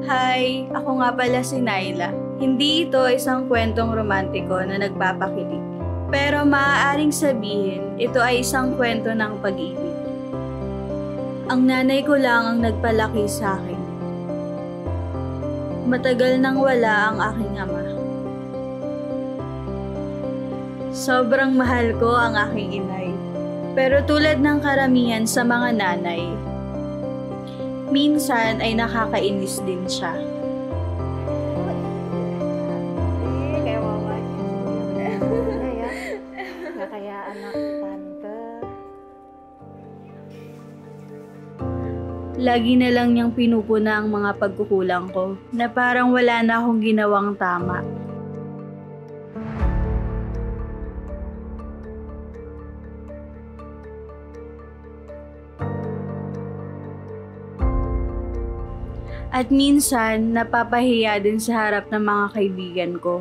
Hi, ako nga pala si Naila. Hindi ito isang kwentong romantiko na nagpapakilig. Pero maaaring sabihin, ito ay isang kwento ng pag-ibig. Ang nanay ko lang ang nagpalaki sa akin. Matagal nang wala ang aking ama. Sobrang mahal ko ang aking inay. Pero tulad ng karamihan sa mga nanay, minsan ay nakakainis din siya. Kaya anak tante. Lagi na lang niyang pinupuna ang mga pagkukulang ko na parang wala na akong ginawang tama. At minsan, napapahiya din sa harap ng mga kaibigan ko.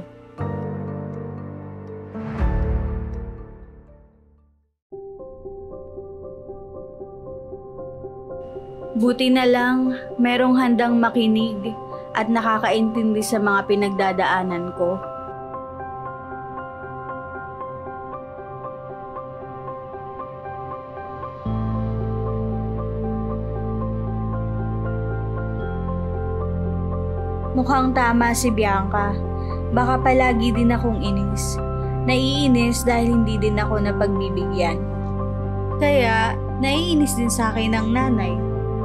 Buti na lang, merong handang makinig at nakakaintindi sa mga pinagdadaanan ko. Mukhang tama si Bianca. Baka palagi din akong inis. Naiinis dahil hindi din ako napagbibigyan. Kaya, naiinis din sa akin ng nanay.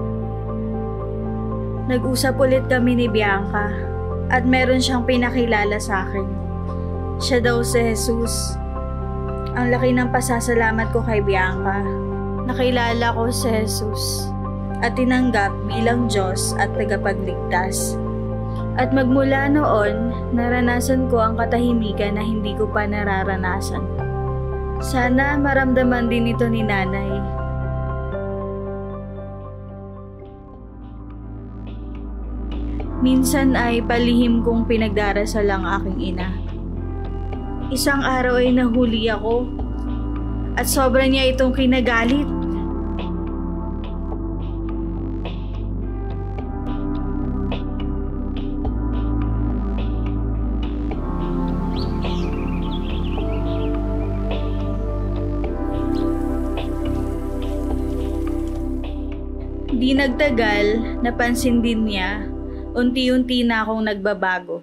Nag-usap ulit kami ni Bianca at meron siyang pinakilala sa akin. Siya daw si Jesus. Ang laki ng pasasalamat ko kay Bianca. Nakilala ko si Jesus at tinanggap bilang Diyos at tagapagligtas. At magmula noon, naranasan ko ang katahimikan na hindi ko pa nararanasan. Sana maramdaman din ito ni nanay. Minsan ay palihim kong pinagdarasal ang aking ina. Isang araw ay nahuli ako at sobra niya itong kinagalit. Di nagtagal, napansin din niya, unti-unti na akong nagbabago.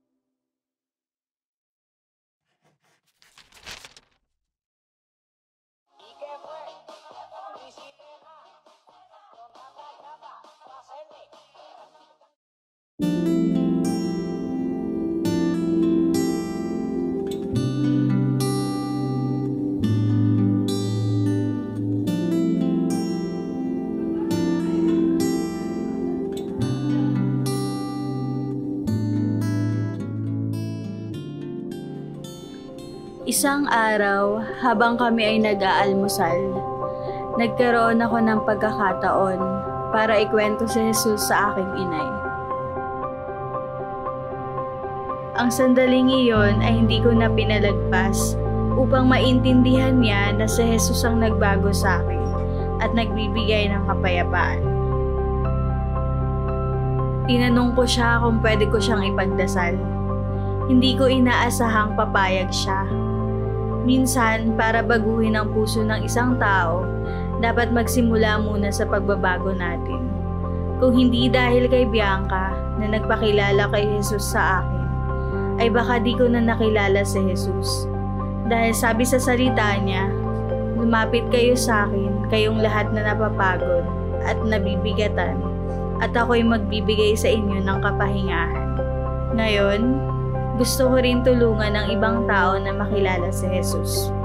Isang araw, habang kami ay nag-aalmusal, nagkaroon ako ng pagkakataon para ikwento si Jesus sa aking inay. Ang sandaling iyon ay hindi ko na pinalagpas upang maintindihan niya na si Jesus ang nagbago sa akin at nagbibigay ng kapayapaan. Tinanong ko siya kung pwede ko siyang ipagdasal. Hindi ko inaasahang papayag siya. Minsan, para baguhin ang puso ng isang tao, dapat magsimula muna sa pagbabago natin. Kung hindi dahil kay Bianca na nagpakilala kay Jesus sa akin, ay baka di ko na nakilala si Jesus. Dahil sabi sa salita niya, lumapit kayo sa akin, kayong lahat na napapagod at nabibigatan, at ako'y magbibigay sa inyo ng kapahingahan. Ngayon, gusto ko rin tulungan ng ibang tao na makilala si Jesus.